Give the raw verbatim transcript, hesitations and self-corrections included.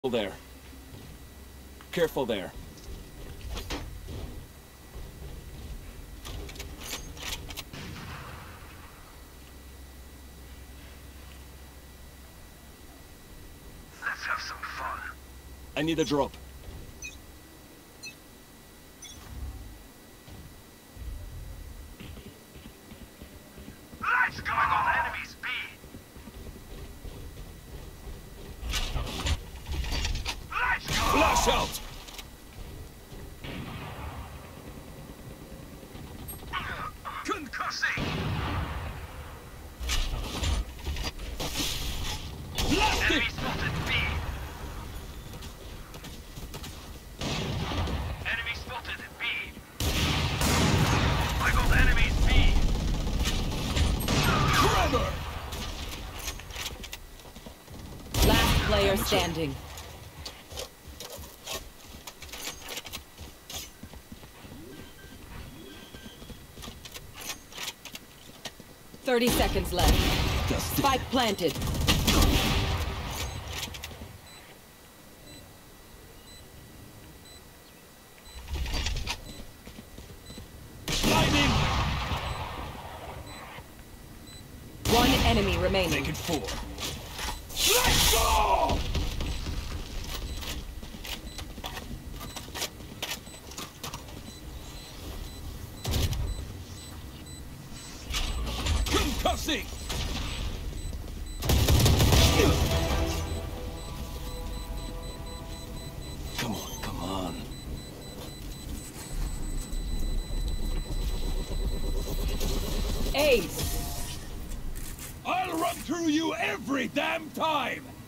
There. Careful there. Let's have some fun. I need a drop. Let's go! On enemies B. Let's go! Flash out! Concussing! Blast Enemy it! spotted B. Enemy spotted B. I got enemies B. Grabber! Last player standing. Thirty seconds left. Dusty. Spike planted. Lightning! One enemy remaining. Make it four. Let's go! Concussing! Come on, come on. Ace. I'll run through you every damn time!